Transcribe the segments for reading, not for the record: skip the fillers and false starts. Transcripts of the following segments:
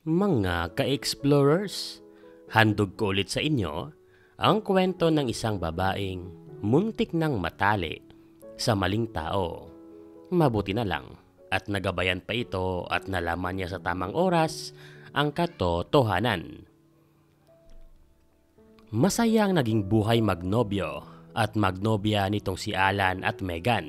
Mga ka-explorers, handog ko ulit sa inyo ang kwento ng isang babaeng muntik ng matali sa maling tao. Mabuti na lang at nagabayan pa ito at nalaman niya sa tamang oras ang katotohanan. Masaya ang naging buhay magnobyo at magnobya nitong si Alan at Megan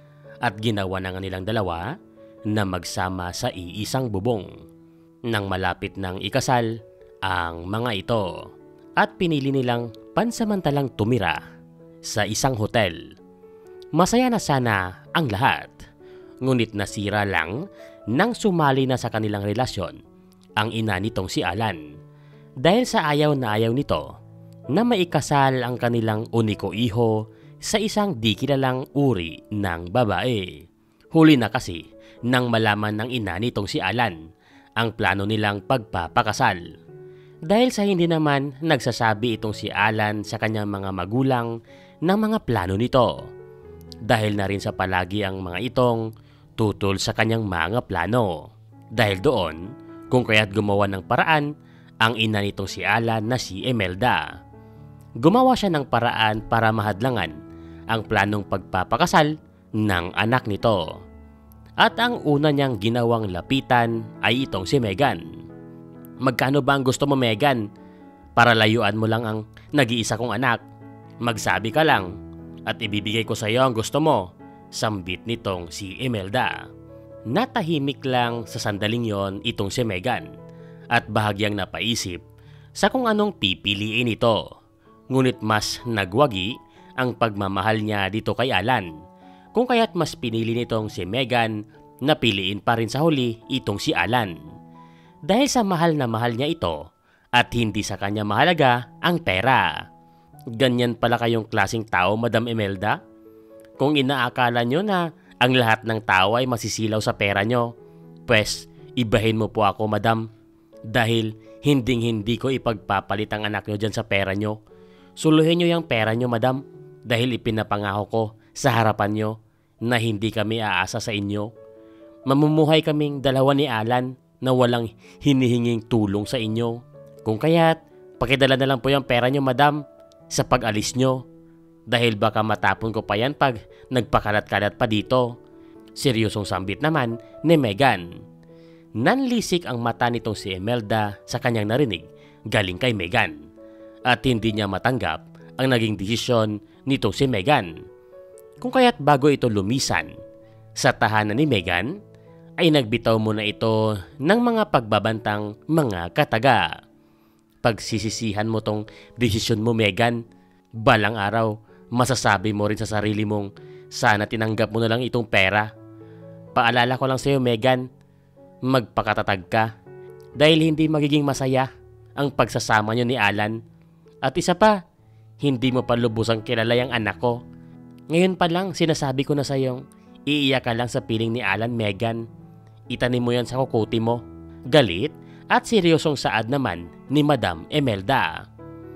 at ginawa na nga nilang dalawa na magsama sa iisang bubong. Nang malapit ng ikasal ang mga ito at pinili nilang pansamantalang tumira sa isang hotel. Masaya na sana ang lahat, ngunit nasira lang nang sumali na sa kanilang relasyon ang ina nitong si Alan dahil sa ayaw na ayaw nito na maikasal ang kanilang uniko iho sa isang di kilalang uri ng babae. Huli na kasi nang malaman ng ina nitong si Alan ang plano nilang pagpapakasal. Dahil sa hindi naman nagsasabi itong si Alan sa kanyang mga magulang ng mga plano nito. Dahil na rin sa palagi ang mga itong tutol sa kanyang mga plano. Dahil doon, kung kaya't gumawa ng paraan ang ina nitong si Alan na si Imelda. Gumawa siya ng paraan para mahadlangan ang planong pagpapakasal ng anak nito. At ang una niyang ginawang lapitan ay itong si Megan. Magkano ba ang gusto mo, Megan? Para layuan mo lang ang nag-iisa kong anak. Magsabi ka lang at ibibigay ko sa iyo ang gusto mo. Sambit nitong si Imelda. Natahimik lang sa sandaling yon itong si Megan at bahagyang napaisip sa kung anong pipiliin ito. Ngunit mas nagwagi ang pagmamahal niya dito kay Alan. Kung kaya't mas pinili nitong si Megan na piliin pa rin sa huli itong si Alan. Dahil sa mahal na mahal niya ito at hindi sa kanya mahalaga ang pera. Ganyan pala kayong klaseng tao, Madam Imelda? Kung inaakala nyo na ang lahat ng tao ay masisilaw sa pera nyo, pues ibahin mo po ako, Madam. Dahil hinding-hindi ko ipagpapalit ang anak nyo dyan sa pera nyo. Suluhin nyo yung pera nyo, Madam, dahil ipinapangako ko sa harapan nyo na hindi kami aasa sa inyo. Mamumuhay kaming dalawa ni Alan na walang hinihinging tulong sa inyo. Kung kaya't, pakidala na lang po yung pera nyo, Madam, sa pag-alis nyo. Dahil baka matapon ko pa yan pag nagpakalat-kalat pa dito. Seryosong sambit naman ni Megan. Nanlisik ang mata nitong si Imelda sa kanyang narinig galing kay Megan. At hindi niya matanggap ang naging desisyon nitong si Megan. Kung kaya't bago ito lumisan sa tahanan ni Megan, ay nagbitaw muna ito ng mga pagbabantang mga kataga. Pagsisisihan mo tong desisyon mo, Megan. Balang araw, masasabi mo rin sa sarili mong sana tinanggap mo na lang itong pera. Paalala ko lang sa iyo, Megan, magpakatatag ka dahil hindi magiging masaya ang pagsasama niyo ni Alan. At isa pa, hindi mo pa lubusang kilala yung anak ko. Ngayon pa lang sinasabi ko na sa iyong iiyak ka lang sa piling ni Alan, Megan. Itanim mo yan sa kukuti mo. Galit at seryosong saad naman ni Madam Imelda.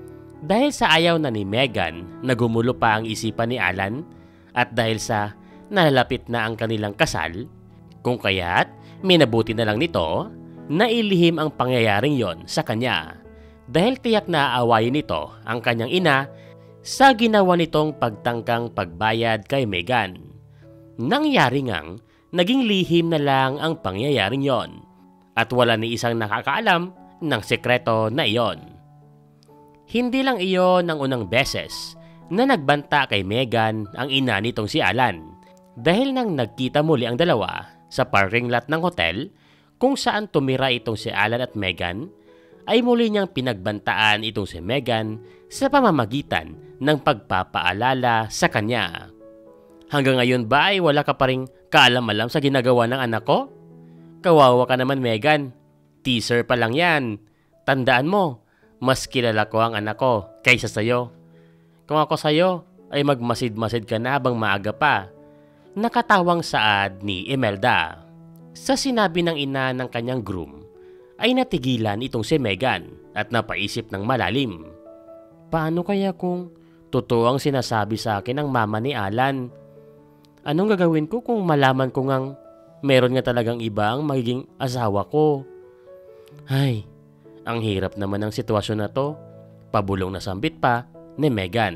Dahil sa ayaw na ni Megan na gumulo pa ang isipan ni Alan at dahil sa nalalapit na ang kanilang kasal, kung kaya't minabuti na lang nito na ilihim ang pangyayaring yon sa kanya. Dahil tiyak na aawayin nito ang kanyang ina sa ginawa nitong pagtangkang pagbayad kay Megan. Nangyari ngang naging lihim na lang ang pangyayaring yon at wala ni isang nakakaalam ng sekreto na iyon. Hindi lang iyon ang unang beses na nagbanta kay Megan ang ina nitong si Alan dahil nang nagkita muli ang dalawa sa parking lot ng hotel kung saan tumira itong si Alan at Megan, ay muli niyang pinagbantaan itong si Megan sa pamamagitan ng pagpapaalala sa kanya. Hanggang ngayon ba ay wala ka pa ring kaalam-alam sa ginagawa ng anak ko? Kawawa ka naman, Megan. Teaser pa lang yan. Tandaan mo, mas kilala ko ang anak ko kaysa sayo. Kung ako sayo, ay magmasid-masid ka na habang maaga pa. Nakatawang saad ni Imelda. Sa sinabi ng ina ng kanyang groom, ay natigilan itong si Megan at napaisip ng malalim. Paano kaya kung totoo ang sinasabi sa akin ng mama ni Alan? Anong gagawin ko kung malaman ko ngang meron nga talagang iba ang magiging asawa ko? Ay, ang hirap naman ng sitwasyon na to. Pabulong na sambit pa ni Megan.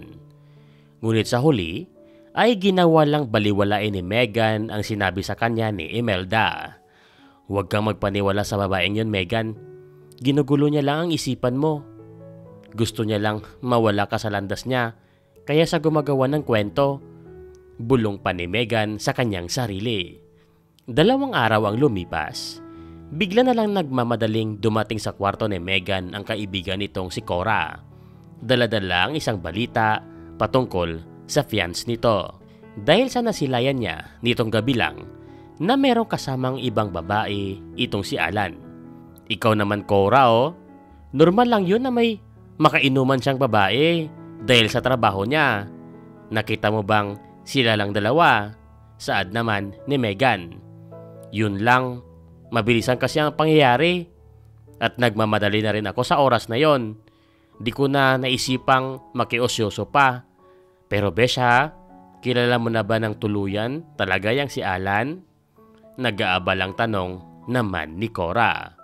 Ngunit sa huli ay ginawa lang baliwalain ni Megan ang sinabi sa kanya ni Imelda. Huwag kang magpaniwala sa babaeng yun, Megan. Ginugulo niya lang ang isipan mo. Gusto niya lang mawala ka sa landas niya, kaya sa gumagawa ng kwento. Bulong pa ni Megan sa kanyang sarili. 2 araw ang lumipas. Bigla na lang nagmamadaling dumating sa kwarto ni Megan ang kaibigan nitong si Cora. Dala-dala ang isang balita patungkol sa fiance nito. Dahil sa nasilayan niya nitong gabi lang na merong kasamang ibang babae itong si Alan. Ikaw naman, Cora, normal lang yun na may makainuman siyang babae dahil sa trabaho niya. Nakita mo bang sila lang dalawa? Saad naman ni Megan. Yun lang, mabilisan kasi ang pangyayari. At nagmamadali na rin ako sa oras na yon. Di ko na naisipang makiosyoso pa. Pero Besha, kilala mo na ba ng tuluyan talaga yang si Alan? Nag-aabalang tanong naman ni Cora.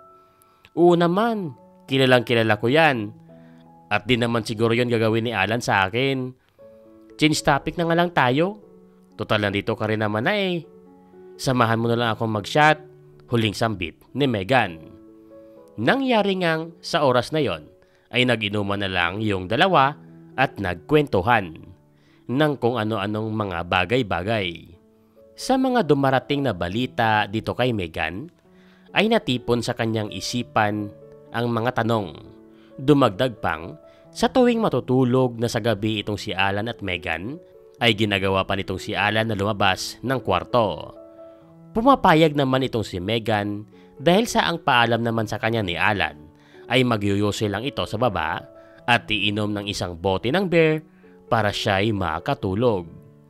Oo naman, kilalang kilala ko yan. At di naman siguro yon gagawin ni Alan sa akin. Change topic na nga lang tayo. Total nandito ka rin naman na eh. Samahan mo na lang akong mag-shot. Huling sambit ni Megan. Nangyari ngang sa oras na yon ay nag-inuman na lang yung dalawa at nagkwentuhan ng kung ano-anong mga bagay-bagay. Sa mga dumarating na balita dito kay Megan, ay natipon sa kanyang isipan ang mga tanong. Dumagdag pang, sa tuwing matutulog na sa gabi itong si Alan at Megan, ay ginagawa pa nitong si Alan na lumabas ng kwarto. Pumapayag naman itong si Megan dahil sa ang paalam naman sa kanya ni Alan ay magyuyose lang ito sa baba at iinom ng isang bote ng beer para siya ay makatulog.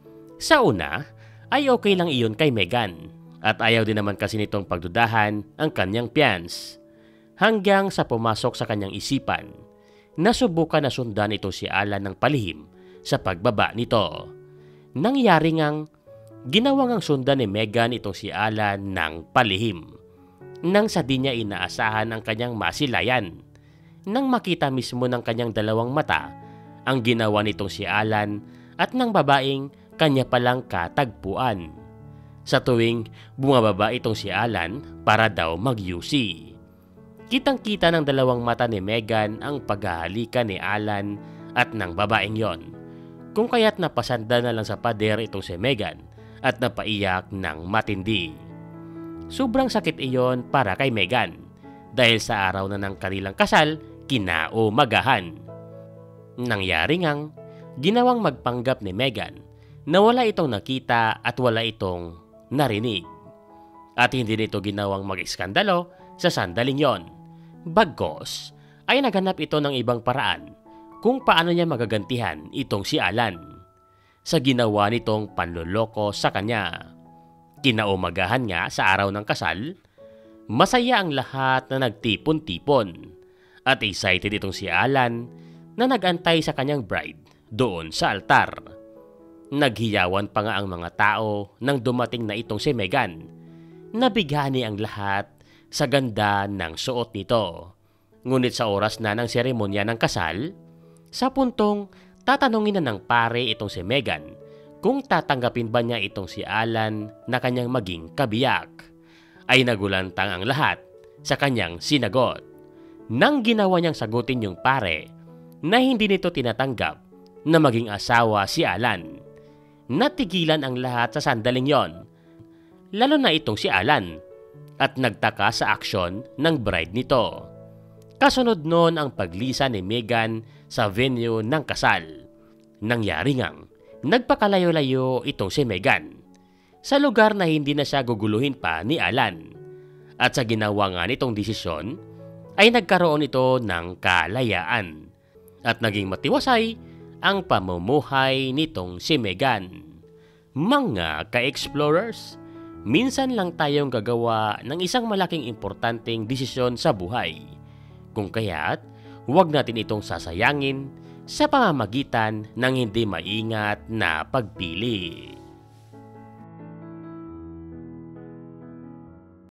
Sa una ay okay lang iyon kay Megan at ayaw din naman kasi nitong pagdudahan ang kanyang fiance. Hanggang sa pumasok sa kanyang isipan, nasubukan na sundan ito si Alan ng palihim sa pagbaba nito. Nangyari ngang ginawang ang sundan ni Megan itong si Alan ng palihim. Nang sa di niya inaasahan ang kanyang masilayan. Nang makita mismo ng kanyang dalawang mata ang ginawa nitong si Alan at ng babaeng kanya palang katagpuan. Sa tuwing bumababa itong si Alan para daw mag-UC. Kitang-kita ng dalawang mata ni Megan ang paghahalikan ni Alan at ng babaeng yon. Kung kaya't napasanda na lang sa pader itong si Megan at napaiyak ng matindi. Sobrang sakit iyon para kay Megan dahil sa araw na ng kanilang kasal kinaumagahan. Nangyari ngang ginawang magpanggap ni Megan na wala itong nakita at wala itong narinig. At hindi nito ginawang mag-iskandalo sa sandaling yon. Bagkos ay naghanap ito ng ibang paraan kung paano niya magagantihan itong si Alan sa ginawa nitong panloloko sa kanya. Kinaumagahan nga sa araw ng kasal, masaya ang lahat na nagtipon-tipon at excited itong si Alan na nagantay sa kanyang bride doon sa altar. Naghiyawan pa nga ang mga tao nang dumating na itong si Megan. Nabighani ang lahat sa ganda ng suot nito. Ngunit sa oras na ng seremonya ng kasal, sa puntong tatanungin na ng pare itong si Megan kung tatanggapin ba niya itong si Alan na kanyang maging kabiyak, ay nagulantang ang lahat sa kanyang sinagot. Nang ginawa niyang sagutin yung pare na hindi nito tinatanggap na maging asawa si Alan, natigilan ang lahat sa sandaling yon, lalo na itong si Alan, at nagtaka sa aksyon ng bride nito. Kasunod noon ang paglisa ni Megan sa venue ng kasal. Nangyari ngang nagpakalayo-layo itong si Megan sa lugar na hindi na siya guguluhin pa ni Alan. At sa ginawa nga nitong desisyon ay nagkaroon ito ng kalayaan at naging matiwasay ang pamumuhay nitong si Megan. Mga ka-explorers, minsan lang tayong gagawa ng isang malaking importanteng desisyon sa buhay. Kung kaya't, huwag natin itong sasayangin sa pamamagitan ng hindi maingat na pagpili.